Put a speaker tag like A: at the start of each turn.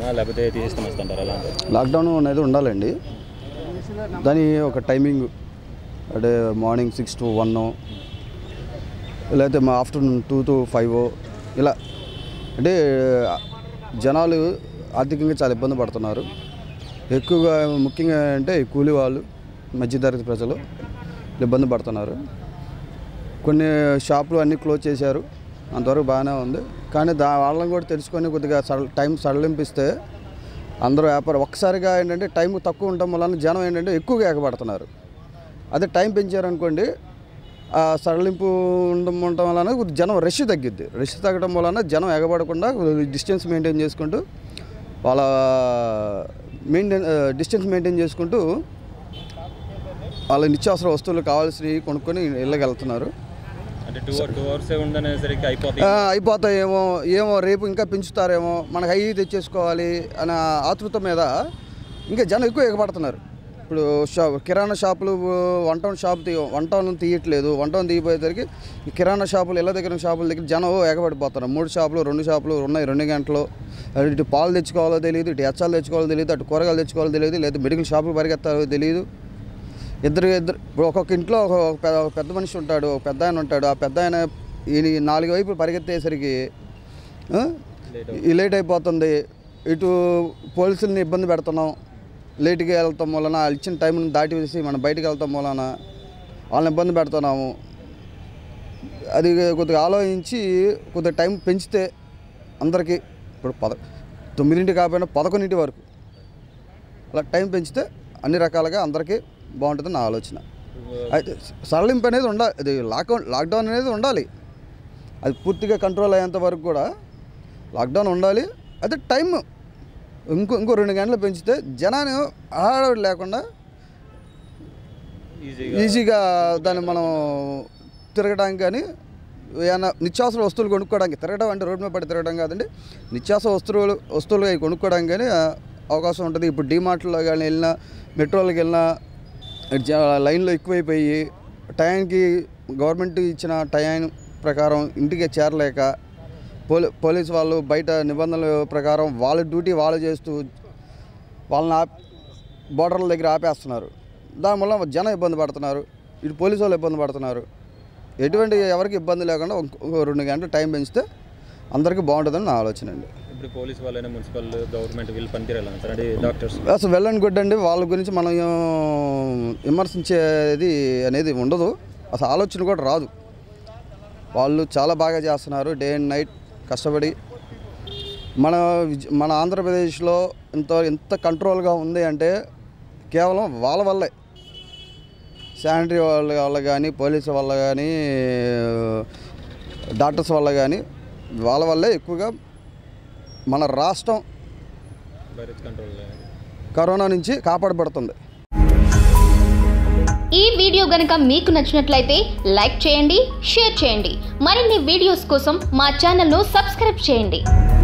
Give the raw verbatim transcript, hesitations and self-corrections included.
A: లేకపోతే తీసేస్తామంటారా?
B: లాక్డౌన్ అనేది ఉండాలండి. దాని ఒక టైమింగ్ అంటే మార్నింగ్ సిక్స్ టు వన్ లేకపోతే మా ఆఫ్టర్నూన్ టూ టు ఫైవ్ ఇలా. అంటే జనాలు ఆర్థికంగా చాలా ఇబ్బంది పడుతున్నారు. ఎక్కువగా ముఖ్యంగా అంటే కూలీ వాళ్ళు, మధ్యతరగతి ప్రజలు ఇబ్బంది పడుతున్నారు. కొన్ని షాపులు అన్నీ క్లోజ్ చేశారు, అంతవరకు బాగానే ఉంది. కానీ దా వాళ్ళని కూడా తెలుసుకొని కొద్దిగా టైం సడలింపిస్తే అందరూ వ్యాపారం ఒక్కసారిగా ఏంటంటే టైం తక్కువ ఉండటం వలన జనం ఏంటంటే ఎక్కువగా ఎగబడుతున్నారు. అదే టైం పెంచారనుకోండి, ఆ సడలింపు ఉండడం ఉండటం వలన జనం రష్ తగ్గిద్ది. రష్ తగ్గడం వలన జనం ఎగబడకుండా డిస్టెన్స్ మెయింటైన్ చేసుకుంటూ వాళ్ళ మెయింటైన్ డిస్టెన్స్ మెయింటైన్ చేసుకుంటూ వాళ్ళ నిత్యావసర వస్తువులు కావాల్సినవి కొనుక్కొని ఇళ్ళకెళ్తున్నారు. అయిపోతాయేమో ఏమో రేపు ఇంకా పెంచుతారేమో, మనకు అయ్యి తెచ్చేసుకోవాలి అనే ఆతృత మీద ఇంకా జనం ఎక్కువ ఎగబడుతున్నారు. ఇప్పుడు షా కిరాణా షాపులు వన్ టౌన్ షాపు తీ వన్ టౌన్ తీయట్లేదు. వన్ టౌన్ తీయపోయేసరికి ఈ కిరాణా షాపులు ఇళ్ళ దగ్గర షాపుల దగ్గర జనం ఎగబడిపోతున్నారు. మూడు షాపులు రెండు షాపులు ఉన్నాయి, రెండు గంటలు. ఇటు పాలు తెచ్చుకోవాలో తెలియదు, ఇటు ఎచ్చాలు తెచ్చుకోవాలో తెలియదు, అటు కూరగాయలు తెచ్చుకోవాలో తెలియదు, లేదా మెడికల్ షాపులు పరిగెత్తాలో తెలియదు. ఇద్దరు ఇద్దరు ఇప్పుడు ఒక్కొక్క ఇంట్లో ఒక పెద్ద మనిషి ఉంటాడు, ఒక పెద్ద ఆయన ఉంటాడు. ఆ పెద్ద ఆయన ఈ నాలుగు వైపులు పరిగెత్తేసరికి ఈ లేట్ అయిపోతుంది. ఇటు పోలీసులని ఇబ్బంది పెడుతున్నాం, లేట్గా వెళ్తాం వలన వాళ్ళు ఇచ్చిన టైంని దాటి వేసి మనం బయటకు వెళ్తాం వలన వాళ్ళని ఇబ్బంది పెడుతున్నాము. అది కొద్దిగా ఆలోచించి కొద్దిగా టైం పెంచితే అందరికీ ఇప్పుడు పద తొమ్మిదింటి కాకపోయినా పదకొండింటి వరకు అలా టైం పెంచితే అన్ని రకాలుగా అందరికీ బాగుంటుంది నా ఆలోచన. అయితే సడలింపు అనేది ఉండాలి. అది లాక్డౌన్ లాక్డౌన్ అనేది ఉండాలి. అది పూర్తిగా కంట్రోల్ అయ్యేంత వరకు కూడా లాక్డౌన్ ఉండాలి. అయితే టైం ఇంకో ఇంకో రెండు గంటలు పెంచితే జనాన్ని హడావిడి లేకుండా ఈజీగా దాన్ని మనం తిరగడానికి కానీ ఏమైనా నిత్యావసర వస్తువులు కొనుక్కోవడానికి, తిరగడం అంటే రోడ్డు మీద పడి తిరగడం కాదండి, నిత్యావసర వస్తువులు వస్తువులు అవి కొనుక్కోవడానికి కానీ అవకాశం ఉంటుంది. ఇప్పుడు డీమార్ట్లో కానీ వెళ్ళినా, మెట్రోలకు వెళ్ళినా లైన్లో ఎక్కువైపోయి టైంకి గవర్నమెంట్ ఇచ్చిన టైం ప్రకారం ఇంటికి చేరలేక పోలీ పోలీసు వాళ్ళు బయట నిబంధనల ప్రకారం వాళ్ళ డ్యూటీ వాళ్ళు చేస్తూ వాళ్ళని ఆపి బోర్డర్ల దగ్గర ఆపేస్తున్నారు. దానివల్ల జనం ఇబ్బంది పడుతున్నారు, ఇటు పోలీసు వాళ్ళు ఇబ్బంది పడుతున్నారు. ఎటువంటి ఎవరికి ఇబ్బంది లేకుండా రెండు గంటలు టైం పెంచితే అందరికీ బాగుంటుందని నా ఆలోచన అండి.
A: ఇప్పుడు పోలీసు వాళ్ళైనా మున్సిపల్ గవర్నమెంట్ వీళ్ళు పనితీరాలంటారు డాక్టర్స్
B: అసలు వెల్ అండ్ గుడ్ అండి. వాళ్ళ గురించి మనం విమర్శించేది అనేది ఉండదు, అసలు ఆలోచన కూడా రాదు. వాళ్ళు చాలా బాగా చేస్తున్నారు, డే అండ్ నైట్ కష్టపడి. మన మన ఆంధ్రప్రదేశ్లో ఇంత ఎంత కంట్రోల్గా ఉంది అంటే కేవలం వాళ్ళ వల్లే. శానిటరీ వాళ్ళ వల్ల కానీ, పోలీసు వల్ల కానీ, డాక్టర్స్ వల్ల కానీ, వాళ్ళ వల్లే ఎక్కువగా మన రాష్ట్రం కరోనా నుంచి కాపాడబడుతుంది.
C: ఈ వీడియో గనుక మీకు నచ్చినట్లయితే లైక్ చేయండి, షేర్ చేయండి. మరిన్ని వీడియోస్ కోసం మా ఛానల్ను సబ్స్క్రైబ్ చేయండి.